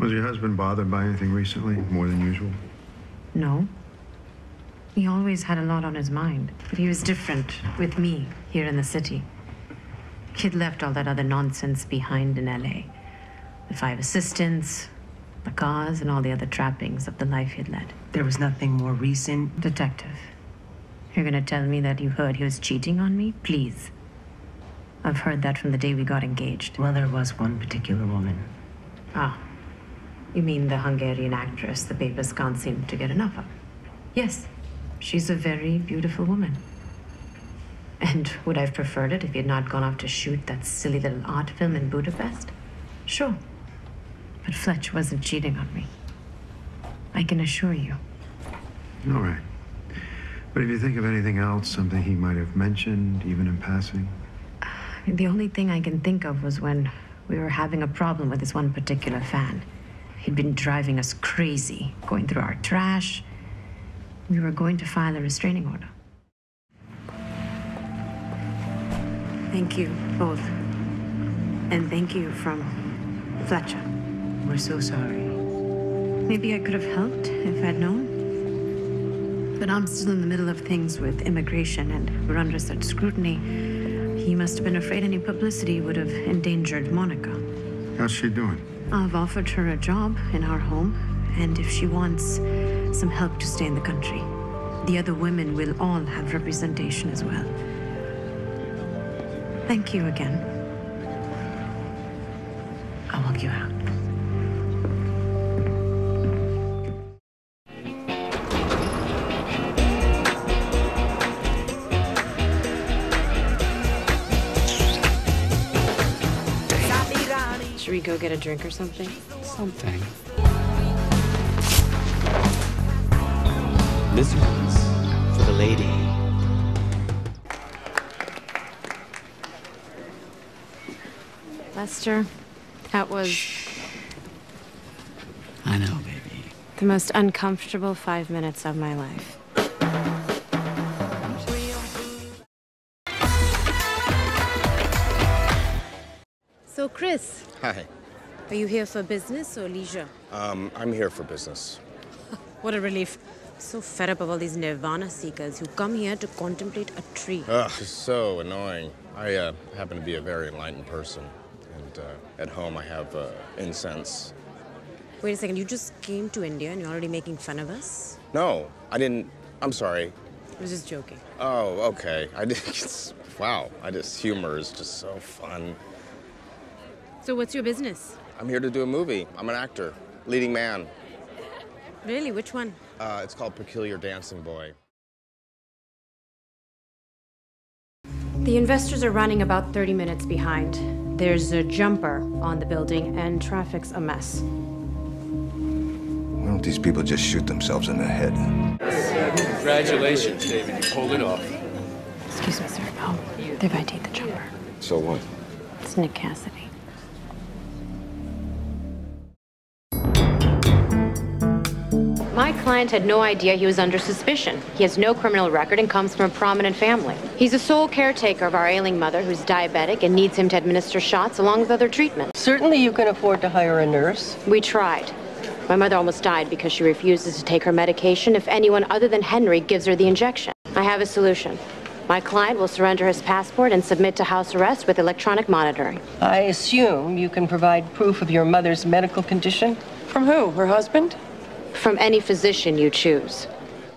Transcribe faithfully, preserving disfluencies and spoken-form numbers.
Was your husband bothered by anything recently, more than usual? No. He always had a lot on his mind, but he was different with me here in the city. He'd left all that other nonsense behind in L A. The five assistants, the cars, and all the other trappings of the life he'd led. There was nothing more recent? Detective, you're gonna tell me that you heard he was cheating on me? Please. I've heard that from the day we got engaged. Well, there was one particular woman. Ah. You mean the Hungarian actress the papers can't seem to get enough of? Yes. She's a very beautiful woman. And would I have preferred it if he had not gone off to shoot that silly little art film in Budapest? Sure. But Fletch wasn't cheating on me. I can assure you. All right. But if you think of anything else, something he might have mentioned, even in passing? The only thing I can think of was when we were having a problem with this one particular fan. He'd been driving us crazy, going through our trash. We were going to file a restraining order. Thank you, both. And thank you from Fletcher. We're so sorry. Maybe I could have helped if I'd known. But I'm still in the middle of things with immigration, and we're under such scrutiny. He must have been afraid any publicity would have endangered Monica. How's she doing? I've offered her a job in our home, and if she wants some help to stay in the country, the other women will all have representation as well. Thank you again. I'll walk you out. Should we go get a drink or something? Something. This one's for the lady. Lester, that was... Shh. I know, baby. the most uncomfortable five minutes of my life. So, Chris. Hi. Are you here for business or leisure? Um, I'm here for business. What a relief. So fed up of all these nirvana seekers who come here to contemplate a tree. Ugh, so annoying. I uh, happen to be a very enlightened person. And uh, at home I have uh, incense. Wait a second, you just came to India and you're already making fun of us? No, I didn't. I'm sorry. I was just joking. Oh, okay. I did. It's, wow. I just humor is just so fun. So what's your business? I'm here to do a movie. I'm an actor, leading man. Really? Which one? Uh, it's called Peculiar Dancing Boy. The investors are running about thirty minutes behind. There's a jumper on the building and traffic's a mess. Why don't these people just shoot themselves in the head? Congratulations, David. You pulled it off. Excuse me, sir. Oh, they've I D'd the jumper. So what? It's Nick Cassidy. My client had no idea he was under suspicion. He has no criminal record and comes from a prominent family. He's a sole caretaker of our ailing mother who's diabetic and needs him to administer shots along with other treatments. Certainly you can afford to hire a nurse. We tried. My mother almost died because she refuses to take her medication if anyone other than Henry gives her the injection. I have a solution. My client will surrender his passport and submit to house arrest with electronic monitoring. I assume you can provide proof of your mother's medical condition? From who? Her husband? From any physician you choose.